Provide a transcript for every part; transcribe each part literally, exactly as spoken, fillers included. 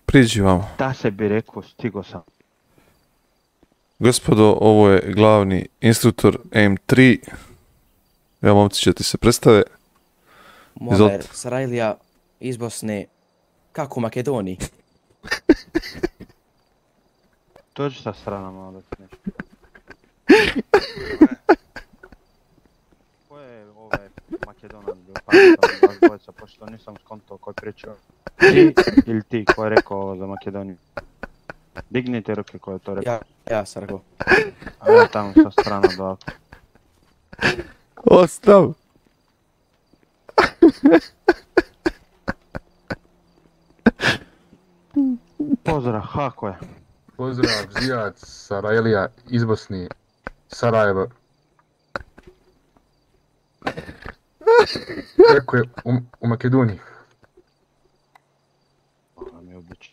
Priđi vamo. Da se bi rekao, stigo sam. Gospodo, ovo je glavni instruktor M tri. Ja, momci, će ti se predstave. Muamer Sarajlija iz Bosne. Kako u Makedoniji? Dođi sa strana malo da ti nešto. Ko je ovaj Makedonac bio pametan vas dvojica, pošto nisam skontao ko je pričao. Ti ili ti, ko je rekao ovo za Makedoniju? Dignite ruke ko je to rekao. Ja, ja sam rekao. A ja tamo sa strana do ako. Ostav! Pozdrav, kako je? Pozdrav, Zijad, Sarajlija iz Bosne, Sarajevo. Kako je u, u Makedoniji? Ovo mi je obično.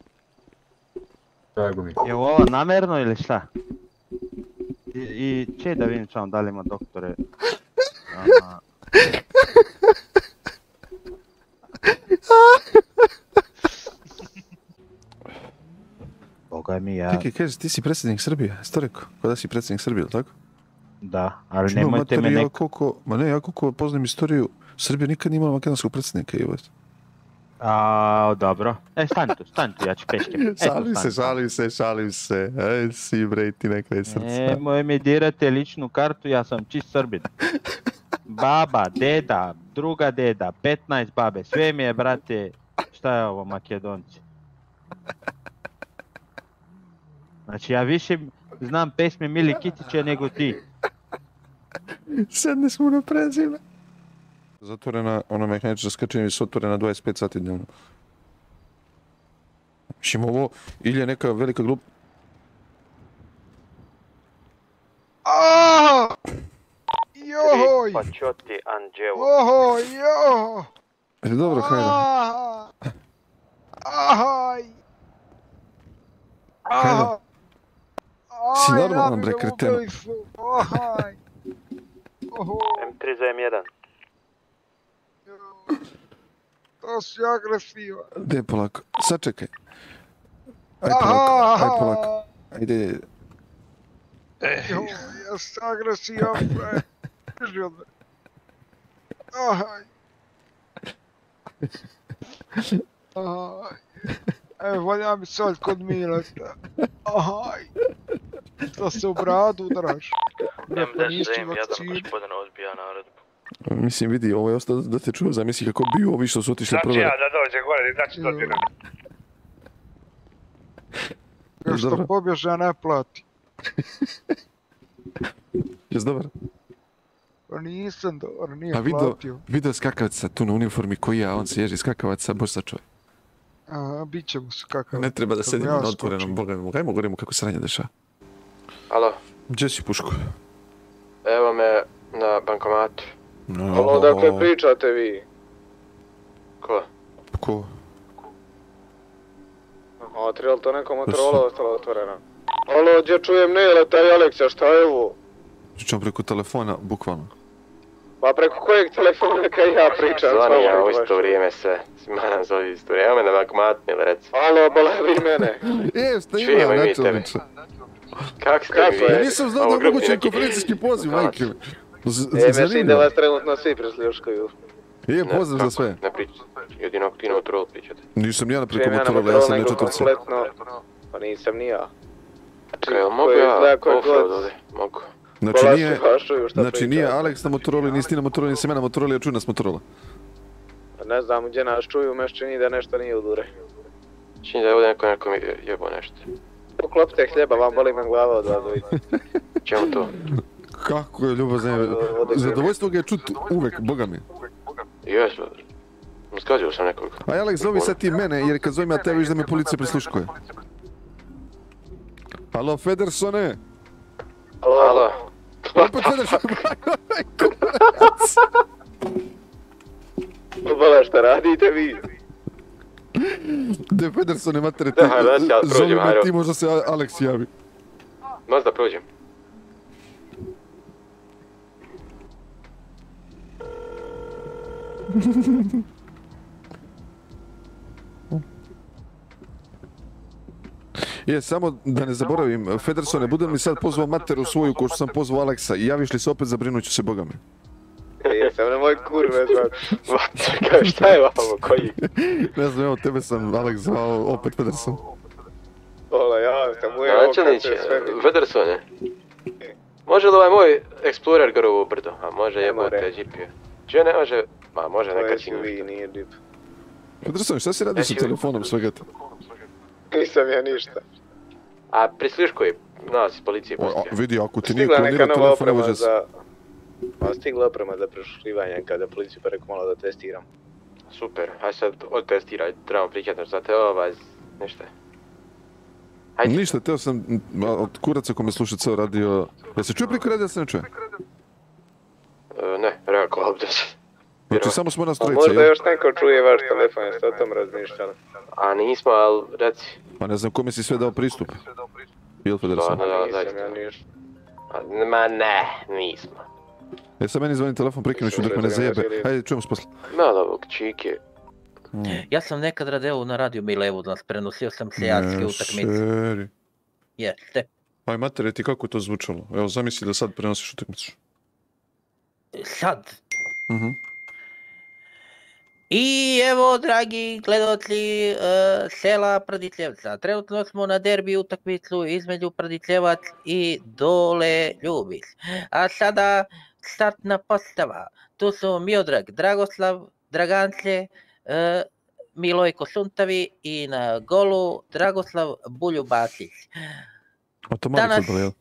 Drago mi. Je ovo namjerno ili šta? I, i če da vidim samo da li ima doktore? Ama... Boga mi ja... Čekaj, kažeš, ti si predsjednik Srbije, jesi to rekao? Kada si predsjednik Srbije, ili tako? Da, ali Čino, nemojte me mater, ja neko... koliko, ma ne, ja koliko poznam istoriju, Srbija nikad nije imala makedonskog predsjednika, jebote. A, dobro. E, stani tu, stani tu, ja ću peške. Šalim se, šalim se, šalim se. Ej, si bre, ti na kraj srca. Nemoj mi dirate ličnu kartu, ja sam čist Srbin. Baba, deda, druga deda, petnaest babe, sve mi je, brate, šta je ovo, Makedonci? Znači, ja više znam pesme Mili Kitića nego ti. Sedne smo na prezime. Zatvorena, ono mehanična skačenja su otvorena dvadeset pet sati dnevno. Mislim, ovo, ili je neka velika glup... Aaaa! Johoj! Pa čo ti, Anđevo? Oho, jo! Je dobro, hajde. Aha! Ahaj! Aha! Si Aj, normalan, nabili bre, me kretenu. ubili su. Ahaj! Oho! M tri za M jedan. To si agresivan. Gdje polako? Sad čekaj. Aj polako, aj polako. Ajde. Jo, jesi agresivan, bre. Drži od me. Ahaj! Ahaj! E, valja mi sad kod Mileta. Ahaj! Da se u bradu udaraš. Bre, pa nisi vakcinu. odbija naredbu. Mislim, vidi, ovo je ostao da te čuo, zamisli kako bi ovi što su otišli Znači ja provjerati. da dođe gore, znači da ti ne... Još što pobježe ne plati. Jes dobar? Pa nisam dobar, nije A vidio, platio. vidio skakavaca tu na uniformi koji ja, on se ježi skakavaca, bož sačuvaj. Aha, bit će mu se kakav. Ne treba da Kad sedimo ja na otvorenom, skočim. boga mi, gajmo govorimo kako sranje dešava. Alo, Gdje si pušku? evo me na bankomatu. No, Alo, dakle pričate vi? Ko? Ko? A, treba li to neka Motorola ostala otvorena? Alo, gdje čujem Neleta i Aleksa, šta je ovo? Pričam preko telefona, bukvalno. Pa preko kojeg telefona kaj ja pričam? Zvani ja u isto vrijeme sve. Svima nam zove isto vrijeme. Evo me na bankomatu, ili reci. Alo, bole vi mene. E, šta Čujemo ima, i mi tebe. načelniče? Kako ste Kako mi je? vi? Ja nisam znao da Ovo je grupni moguće neki- konferencijski poziv, majke mi. Z- E, mislim da zanimljivo. vas trenutno svi presljuškuju. Je, pozdrav za kako? sve. Ne pričate. Jedino ako ti na Motorola pričate. Nisam ni ja na preko Čujem ja na Motorola, ja sam Motorola na nego četvrci. kompletno. Pa nisam ni ja. Kaj, jel mogu koji ja izgleda koji offroad god- ovdje? Mogu. Znači Bolaši nije, hašuju, šta znači nije pričate? Alex na Motorola, nisi ti na Motorola, nisi ja na Motorola, ja čujem nas Motorola. Pa ne znam gdje nas čuju, meš čini da nešto nije u dure. Čini da je ovdje neko neko mi jebo nešto. Poklopite hljeba, vam boli me glava od vas dvojice. Čemu to? Kako je ljubazno, zadovoljstvo ga je čut uvek, boga mi. Jesu. Skazio sam nekoliko. A Alex, zovi sad ti mene, jer kad zovem ja tebe viš da me policija prisluškuje. Alo, Federsone? Halo. Opet Federsone? Bole, šta radite vi? De Federsone, matere ti, Da, hajde, da ti ja zovi prođem, me hajde. ti, možda se Alex javi. Mas da prođem. Je, samo da ne zaboravim, Federsone, budem li sad pozvao materu svoju ko što sam pozvao Aleksa i javiš li se opet, zabrinut ću se Boga mi. Jesam na moj kurve zvao. Čekaj, šta je ovo, koji? Ne znam, evo tebe sam Aleks zvao opet Federson. Ola, ja sam uje ovo kad Načelniče, se sve... Federson je. Može li ovaj moj Explorer gore u brdo? A može Ne jebote more. Jeep je. Če ne može? Ma može To je neka S U čini. V, nije Jeep. Federson, šta si radio sa telefonom svega te? Nisam ja ništa. A prisluškuj nas iz policije O, a, poslije. vidi, ako ti nije Stigla neka klonirao nova telefon, ne oprema može se. za... Pa stigla oprema za presluškivanje kada policiju pa rekao malo da testiram. Super, aj sad odtestiraj, trebamo pričati za te ovaj, ništa. Ajde. Ništa, teo sam m, a, od kuraca ko me sluša ceo radio... Jel se čuje preko radija, se ne čuje? E, ne, rekao ovdje se. Znači, samo smo nas A trojica, možda jel? još neko čuje vaš telefon, jeste o tom razmišljali? A nismo, ali reci. Pa ne znam kome si sve dao pristup. Jel, Federson? Da, da, da, Nisam zaista. ja ništa. A, ma ne, nismo. E, sad meni zvoni telefon, prekinut ću dok me ne zajebe. Ajde, čujemo se posle. Malo ovog čike. Ja sam nekad radio na Radio Milevu, znači prenosio sam seljatske utakmice. Šeri. Jeste. Aj, matere, ti kako je to zvučalo? Evo, zamisli da sad prenosiš utakmicu. Sad. Mhm. I evo, dragi gledoci uh, sela Prditljevca, trenutno smo na derbi utakmicu između Prditljevac i Dole Ljubis. A sada startna postava. Tu su Miodrag Dragoslav, Dragance, uh, Milojko Suntavi i na golu Dragoslav Buljubasić. A to mali Danas... fudbal, jel?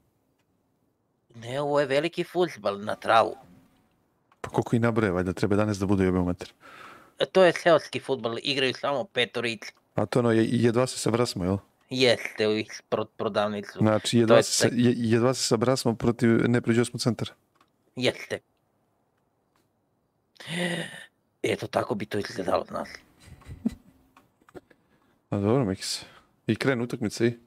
Ne, ovo je veliki fudbal na travu. Pa koliko i nabraje, valjda treba danas da bude jebeo mater. To je seoski fudbal, igraju samo petorici. A to ono, je- jedva se sabrasmo, jel? Jeste, u ispred prodavnicu. Znači, To jedva je se, sa- tak- je- jedva se sabrasmo protiv nepriđosmo centara. Jeste. Eto, tako bi to izgledalo od nas. A dobro, Mikis. I krenu utakmice i...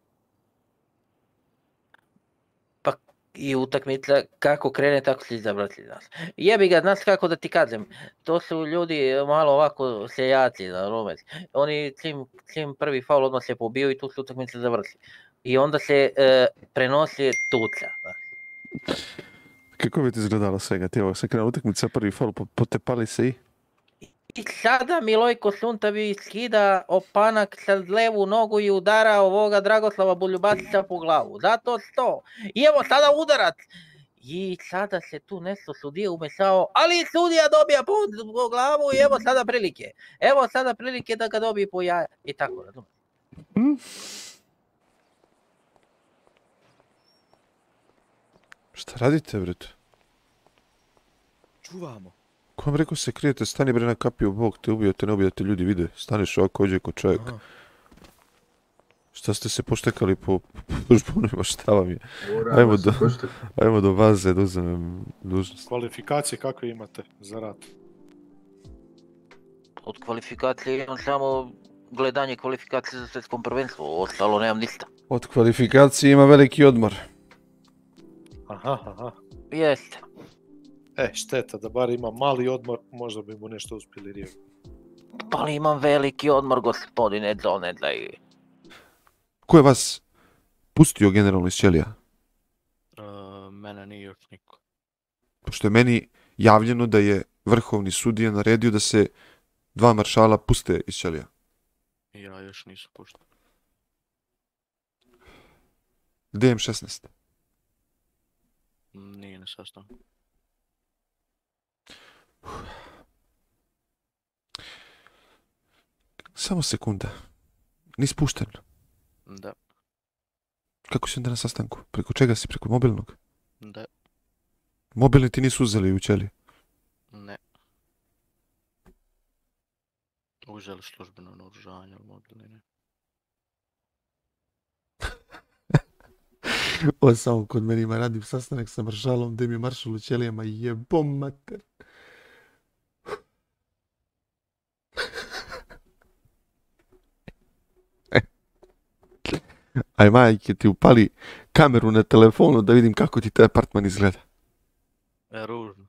Pa i utakmica, kako krene, tako se izabrati nas. Jebi ga, znaš kako da ti kažem, to su ljudi malo ovako seljaci, na rumec. Oni čim, čim prvi faul odmah se pobiju i tu se utakmica završi. I onda se e, prenosi tuca. znaš. Kako bi ti izgledalo svega? Ti evo, se krenu utakmica, prvi faul, po- potepali se i... I sada Milojko Suntavi skida opanak sa levu nogu i udara ovoga Dragoslava Buljubasića po glavu. Zato sto. I evo sada udarac. I sada se tu nešto sudija umešao, ali sudija dobija po, po glavu i evo sada prilike. Evo sada prilike da ga dobije po jaja. I tako, razumiješ? Šta radite, bre? Čuvamo. Ko vam rekao se krijete, stani bre na kapiju, Bog te ubio, te ne ubio, te ljudi vide. Staneš ovako, ođe ko čovjek. Aha. Šta ste se poštekali po po žbunima, šta vam je? Ajmo do, ajmo do baze da uzmem dužnost. Kvalifikacije kakve imate za rad? Od kvalifikacije imam samo gledanje kvalifikacije za svjetskom prvenstvu, ostalo nemam ništa. Od kvalifikacije ima veliki odmor. Aha, aha. Jeste. E, šteta da bar ima mali odmor, možda bi mu nešto uspjeli riješiti. Ali imam veliki odmor, gospodine Donedlej. Ko je vas pustio generalno iz ćelija? Uh, mene nije još niko. Pošto je meni javljeno da je vrhovni sudija naredio da se dva maršala puste iz ćelija. Ja još nisam pušten. D M šesnaest. Nije na sastanku. Samo sekunda. Nisi pušten. Da, Kako si onda na sastanku? Preko čega si? Preko mobilnog? da, Mobilni ti nisu uzeli u ćeliji. ne. Uzeli službeno naoružanje, ali mogli ne. Ovo samo kod meni ima radim sastanak sa maršalom, gdje mi je maršal u ćelijama jebom mater. Aj majke, ti upali kameru na telefonu da vidim kako ti taj apartman izgleda. E, ružno.